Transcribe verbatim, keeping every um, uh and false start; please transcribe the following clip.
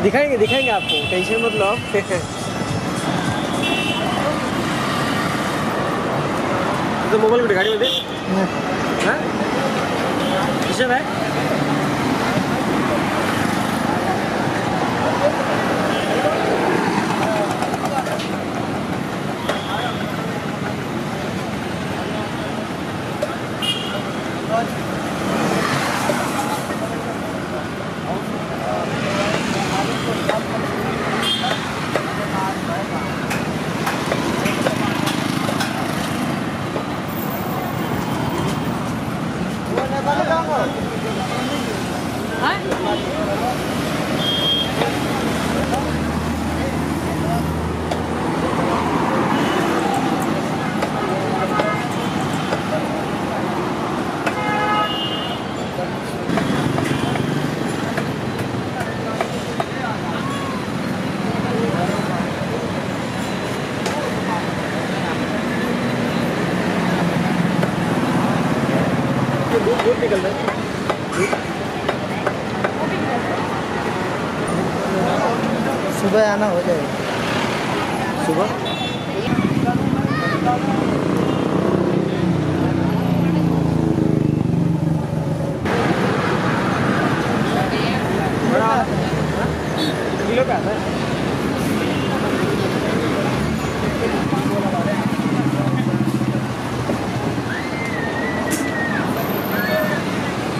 दिखाएंगे दिखाएंगे आपको, टेंशन मत लो आप। तो मोबाइल को गाड़ी में दे। हाँ किशन है दूध निकल रहा है। सुबह आना हो जाएगा। सुबह